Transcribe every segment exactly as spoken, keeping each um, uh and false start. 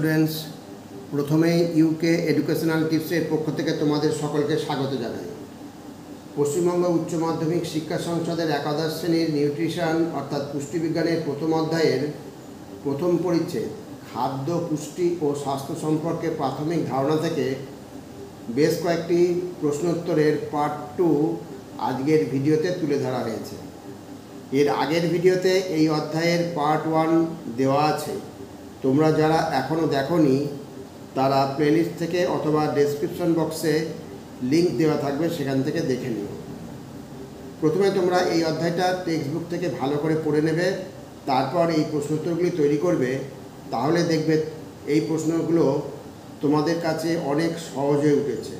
Students, প্রথমেই UK educational টিপসের পক্ষ থেকে তোমাদের সকলকে স্বাগত জানাই। পশ্চিমবঙ্গ উচ্চ মাধ্যমিক শিক্ষা সংসদের একাদশ শ্রেণীর নিউট্রিশন অর্থাৎ পুষ্টিবিজ্ঞানের প্রথম অধ্যায়ের প্রথম পরিচ্ছেদ খাদ্য, পুষ্টি ও স্বাস্থ্য সম্পর্কে প্রাথমিক ধারণা থেকে বেশ কয়েকটি প্রশ্নোত্তরের পার্ট টু আজকের ভিডিওতে তুলে ধরা হয়েছে। এর আগের ভিডিওতে এই অধ্যায়ের পার্ট ওয়ান দেওয়া আছে। তোমরা যারা এখনও দেখোনি তারা প্লেলিস্ট থেকে অথবা ডেসক্রিপশন বক্সে লিঙ্ক দেওয়া থাকবে, সেখান থেকে দেখে নিও। প্রথমে তোমরা এই অধ্যায়টা টেক্সট বুক থেকে ভালো করে পড়ে নেবে, তারপর এই প্রশ্নোত্তরগুলি তৈরি করবে। তাহলে দেখবে এই প্রশ্নগুলো তোমাদের কাছে অনেক সহজ হয়ে উঠেছে।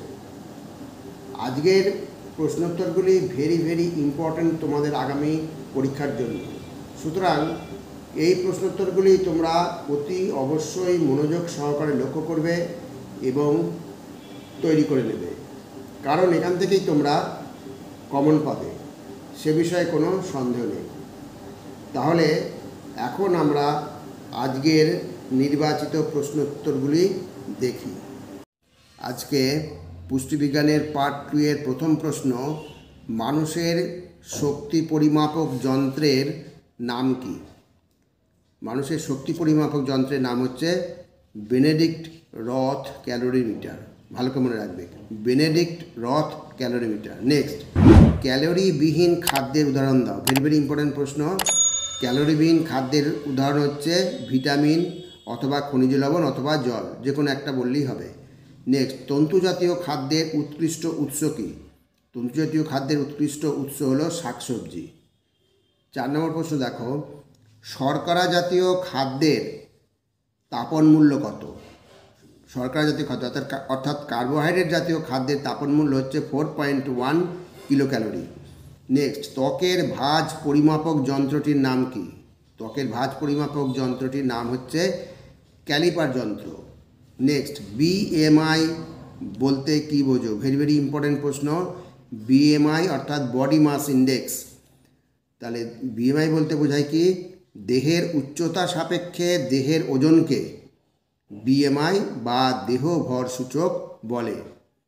আজকের প্রশ্নোত্তরগুলি ভেরি ভেরি ইম্পর্ট্যান্ট তোমাদের আগামী পরীক্ষার জন্য। সুতরাং এই প্রশ্নোত্তরগুলি তোমরা অতি অবশ্যই মনোযোগ সহকারে লক্ষ্য করবে এবং তৈরি করে নেবে, কারণ এখান থেকেই তোমরা কমন পাবে, সে বিষয়ে কোনো সন্দেহ নেই। তাহলে এখন আমরা আজকের নির্বাচিত প্রশ্নোত্তরগুলি দেখি। আজকে পুষ্টিবিজ্ঞানের পার্ট টু এর প্রথম প্রশ্ন, মানুষের শক্তি পরিমাপক যন্ত্রের নাম কি? মানুষের শক্তি পরিমাপক যন্ত্রের নাম হচ্ছে বেনেডিক্ট রথ ক্যালোরিমিটার। ভালো করে মনে রাখবে, বেনেডিক্ট রথ ক্যালোরিমিটার। নেক্সট, ক্যালোরিবিহীন খাদ্যের উদাহরণ দাও। ভেরি ভেরি ইম্পর্টেন্ট প্রশ্ন। ক্যালোরিবিহীন খাদ্যের উদাহরণ হচ্ছে ভিটামিন অথবা খনিজ লবণ অথবা জল, যে কোনো একটা বললেই হবে। নেক্সট, তন্তুজাতীয় খাদ্যের উৎকৃষ্ট উৎস কী? তন্তুজাতীয় খাদ্যের উৎকৃষ্ট উৎস হলো শাকসবজি। চার নম্বর প্রশ্ন দেখো, শর্করা জাতীয় খাদ্যের তাপন মূল্য কত? শর্করা জাতীয় খাদ্য অর্থাৎ অর্থাৎ কার্বোহাইড্রেট জাতীয় খাদ্যের তাপন মূল্য হচ্ছে four point one kilo calorie. Next, ত্বকের ভাঁজ পরিমাপক যন্ত্রটির নাম কি? ত্বকের ভাঁজ পরিমাপক যন্ত্রটির নাম হচ্ছে ক্যালিপার যন্ত্র। নেক্সট, বিএমআই বলতে কি বোঝো? ভেরি ভেরি ইম্পর্টেন্ট প্রশ্ন। বিএমআই অর্থাৎ বডি মাস ইন্ডেক্স। তাহলে বিএমআই বলতে বোঝায় কি? দেহের উচ্চতা সাপেক্ষে দেহের ওজনকে বিএমআই বা দেহ ভর সূচক বলে।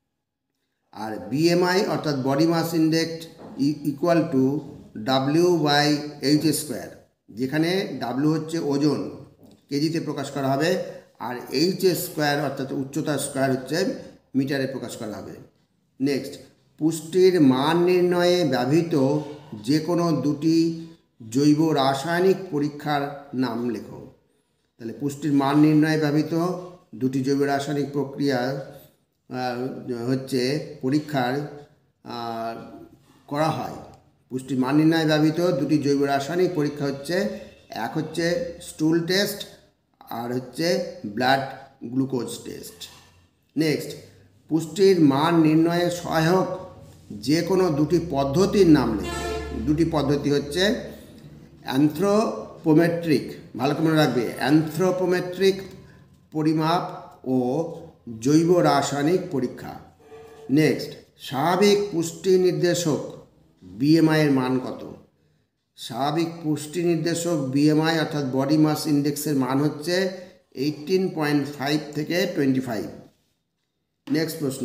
আর বিএমআই অর্থাৎ body mass index equal to W by H square, যেখানে ডাব্লিউ হচ্ছে ওজন, কেজিতে প্রকাশ করা হবে, আর এইচ স্কোয়ার অর্থাৎ উচ্চতা স্কোয়ার হচ্ছে মিটারে প্রকাশ করা হবে। নেক্সট, পুষ্টির মান নির্ণয়ে ব্যবহৃত যে কোনো দুটি জৈব রাসায়নিক পরীক্ষার নাম লেখো। তাহলে পুষ্টির মান নির্ণয়ে ব্যবহৃত দুটি জৈব রাসায়নিক প্রক্রিয়া হচ্ছে পরীক্ষার করা হয়। পুষ্টির মান নির্ণয়ে ব্যবহৃত দুটি জৈব রাসায়নিক পরীক্ষা হচ্ছে, এক হচ্ছে স্টুল টেস্ট আর হচ্ছে ব্লাড গ্লুকোজ টেস্ট। নেক্সট, পুষ্টির মান নির্ণয়ে সহায়ক যে কোনো দুটি পদ্ধতির নাম লেখো। দুটি পদ্ধতি হচ্ছে অ্যানথ্রোপোমেট্রিক, ভালো করে মনে রাখবে, অ্যানথ্রোপোমেট্রিক পরিমাপ ও জৈব রাসায়নিক পরীক্ষা। নেক্সট, স্বাভাবিক পুষ্টি নির্দেশক বিএমআইয়ের মান কত? স্বাভাবিক পুষ্টি নির্দেশক বিএমআই অর্থাৎ বডি মাস ইন্ডেক্সের মান হচ্ছে এইটিন পয়েন্ট ফাইভ থেকে টোয়েন্টি ফাইভ। নেক্সট প্রশ্ন,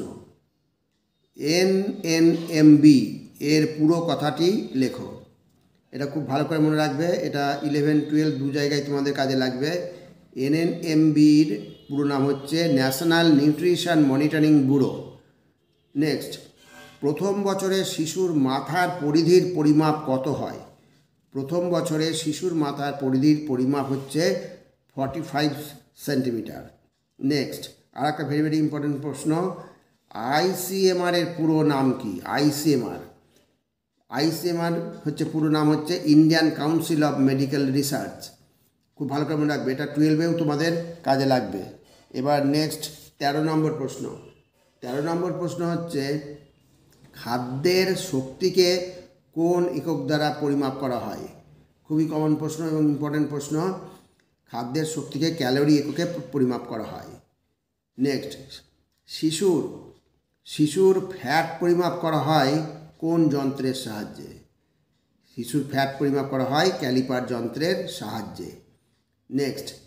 এনএনএমবি এর পুরো কথাটি লেখো। এটা খুব ভালো করে মনে রাখবে, এটা ইলেভেন টুয়েলভ দু জায়গায় তোমাদের কাজে লাগবে। এনএনএমবির পুরো নাম হচ্ছে national nutrition monitoring bureau. Next, প্রথম বছরে শিশুর মাথার পরিধির পরিমাপ কত হয়? প্রথম বছরে শিশুর মাথার পরিধির পরিমাপ হচ্ছে ফর্টি ফাইভ সেন্টিমিটার। নেক্সট, আর একটা ভেরি ভেরি ইম্পর্টেন্ট প্রশ্ন, আইসিএমআর এর পুরো নাম কি? আইসিএমআর আইসিএমআর হচ্ছে পুরো নাম হচ্ছে Indian council of medical research. খুব ভালো করে মনে রাখবে, এটা টুয়েলভেও তোমাদের কাজে লাগবে। এবার নেক্সট তেরো নম্বর প্রশ্ন। তেরো নম্বর প্রশ্ন হচ্ছে, খাদ্যের শক্তিকে কোন একক দ্বারা পরিমাপ করা হয়? খুবই কমন প্রশ্ন এবং ইম্পর্টেন্ট প্রশ্ন। খাদ্যের শক্তিকে ক্যালোরি এককে পরিমাপ করা হয়। নেক্সট, শিশুর শিশুর ফ্যাট পরিমাপ করা হয় কোন যন্ত্রের সাহায্যে? শিশুর ফ্যাট পরিমাপ করা হয় ক্যালিপার যন্ত্রের সাহায্যে। নেক্সট,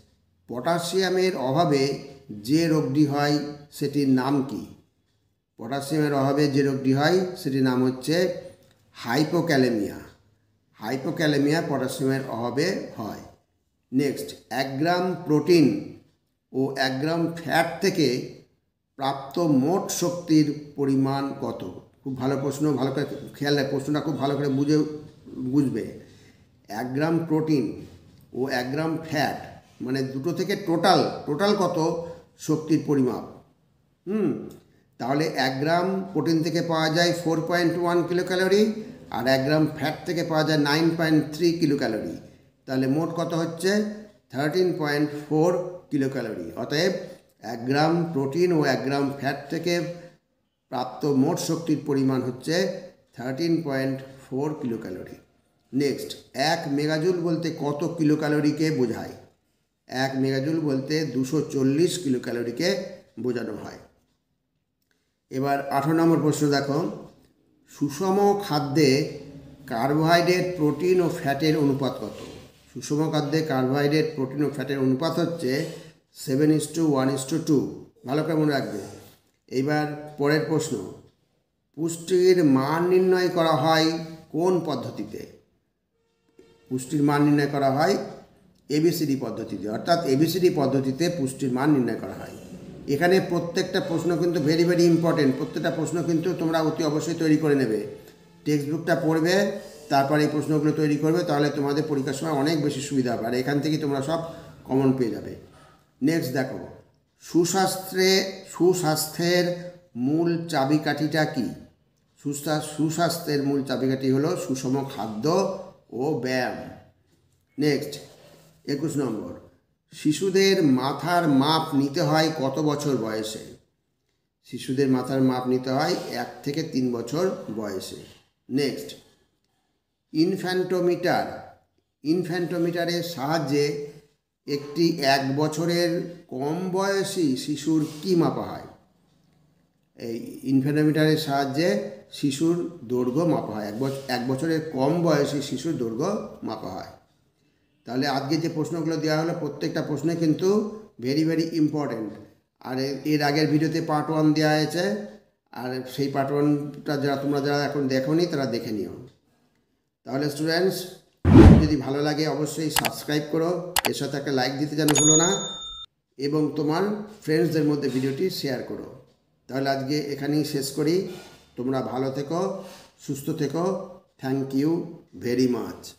পটাশিয়ামের অভাবে যে রোগটি হয় সেটির নাম কি? পটাশিয়ামের অভাবে যে রোগটি হয় সেটির নাম হচ্ছে হাইপোক্যালেমিয়া। হাইপোক্যালেমিয়া পটাশিয়ামের অভাবে হয়। নেক্সট, এক গ্রাম প্রোটিন ও এক গ্রাম ফ্যাট থেকে প্রাপ্ত মোট শক্তির পরিমাণ কত? খুব ভালো প্রশ্ন, ভালো করে খেয়াল রাখ, প্রশ্নটা খুব ভালো করে বুঝে বুঝবে। এক গ্রাম প্রোটিন ও এক গ্রাম ফ্যাট মানে দুটো থেকে টোটাল টোটাল কত শক্তির পরিমাপ? হুম তাহলে এক গ্রাম প্রোটিন থেকে পাওয়া যায় four point one kilo calorie আর এক গ্রাম ফ্যাট থেকে পাওয়া যায় nine point three kilo calorie. তাহলে মোট কত হচ্ছে? Thirteen point four kilo calorie. অতএব এক গ্রাম প্রোটিন ও এক গ্রাম ফ্যাট থেকে প্রাপ্ত মোট শক্তির পরিমাণ হচ্ছে thirteen point four kilo calorie. Next, এক মেগাজুল বলতে কত কিলো ক্যালোরিকে বোঝায়? এক মেগাজুল বলতে দুশো চল্লিশ কিলো ক্যালোরিকে বোঝানো হয়। এবার আঠারো নম্বর প্রশ্ন দেখো, সুষম খাদ্যে কার্বোহাইড্রেট, প্রোটিন ও ফ্যাটের অনুপাত কত? সুষম খাদ্যে কার্বোহাইড্রেট, প্রোটিন ও ফ্যাটের অনুপাত হচ্ছে seven is to one is to two. ভালো করে মনে রাখবে। এইবার পরের প্রশ্ন, পুষ্টির মান নির্ণয় করা হয় কোন পদ্ধতিতে? পুষ্টির মান নির্ণয় করা হয় এবিসিডি পদ্ধতিতে, অর্থাৎ এবিসিডি পদ্ধতিতে পুষ্টির মান নির্ণয় করা হয়। এখানে প্রত্যেকটা প্রশ্ন কিন্তু ভেরি ভেরি ইম্পর্টেন্ট। প্রত্যেকটা প্রশ্ন কিন্তু তোমরা অতি অবশ্যই তৈরি করে নেবে। টেক্সট বুকটা পড়বে, তারপর এই প্রশ্নগুলো তৈরি করবে, তাহলে তোমাদের পরীক্ষার সময় অনেক বেশি সুবিধা হবে আর এখান থেকে তোমরা সব কমন পেয়ে যাবে। নেক্সট দেখো, সুস্বাস্থ্যে সুস্বাস্থ্যের মূল চাবিকাঠিটা কি? সুস্বাস্থ্যের মূল চাবিকাঠি হলো সুষম খাদ্য ও ব্যায়াম। নেক্সট, একুশ নম্বর, শিশুদের মাথার মাপ নিতে হয় কত বছর বয়সে? শিশুদের মাথার মাপ নিতে হয় এক থেকে তিন বছর বয়সে। নেক্সট, ইনফ্যান্টোমিটার ইনফ্যান্টোমিটারের সাহায্যে একটি এক বছরের কম বয়সী শিশুর কি মাপা হয়? এই ইনফ্যান্টোমিটারের সাহায্যে শিশুর দৈর্ঘ্য মাপা হয়। এক বছর এক বছরের কম বয়সী শিশুর দৈর্ঘ্য মাপা হয়। তাহলে আজকে যে প্রশ্নগুলো দেওয়া হলো প্রত্যেকটা প্রশ্নে কিন্তু ভেরি ভেরি ইম্পর্টেন্ট। আর এর আগের ভিডিওতে পার্ট ওয়ান দেওয়া হয়েছে, আর সেই পার্ট ওয়ানটা যারা তোমরা যারা এখন দেখোনি তারা দেখে নিও। তাহলে স্টুডেন্টস, যদি ভালো লাগে অবশ্যই সাবস্ক্রাইব করো, এর সাথে একটা লাইক দিতে যেন ভুলো না, এবং তোমার ফ্রেন্ডসদের মধ্যে ভিডিওটি শেয়ার করো। তাহলে আজকে এখানেই শেষ করি। তোমরা ভালো থেকো, সুস্থ থেকো। Thank you very much.